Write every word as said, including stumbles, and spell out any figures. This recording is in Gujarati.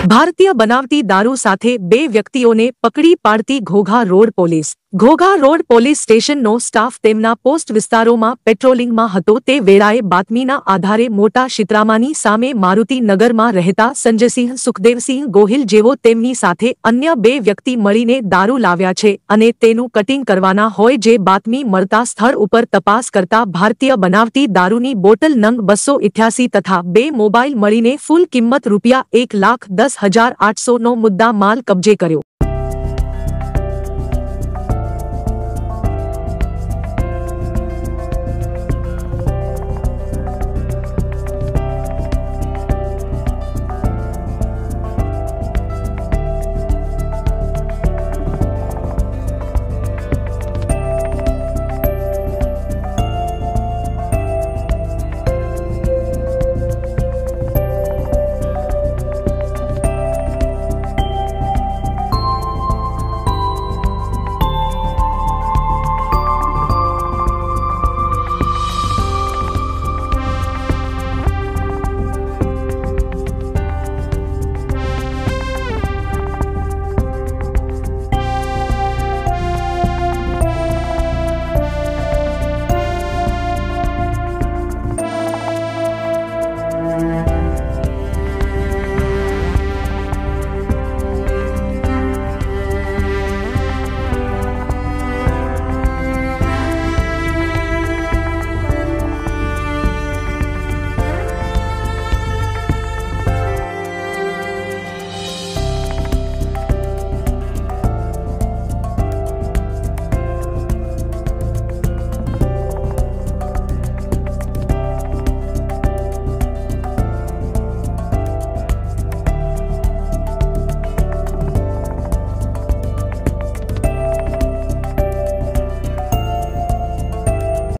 ભારતીય બનાવટી દારૂ સાથે બે વ્યક્તિઓને પકડી પાડતી Ghogha road police. Ghogha road police સ્ટેશનનો સ્ટાફ તેમના પોસ્ટ વિસ્તારોમાં પેટ્રોલિંગમાં હતો તે વેળાએ બાતમીના આધારે મોટા શિત્રામાની સામે મારુતિનગરમાં રહેતા સંજયસિંહ સુખદેવસિંહ ગોહિલ જેવો તેમની સાથે અન્ય બે વ્યક્તિ મળીને દારૂ લાવ્યા છે અને તેનું કટિંગ કરવાના હોય જે બાતમી મળતા સ્થળ ઉપર તપાસ કરતા ભારતીય બનાવટી દારૂની બોટલ નંગ બસો ઇઠ્યાસી તથા બે મોબાઈલ મળીને ફૂલ કિંમત રૂપિયા એક લાખ દસ હજાર આઠસો નો મુદ્દા માલ કબજે કર્યો।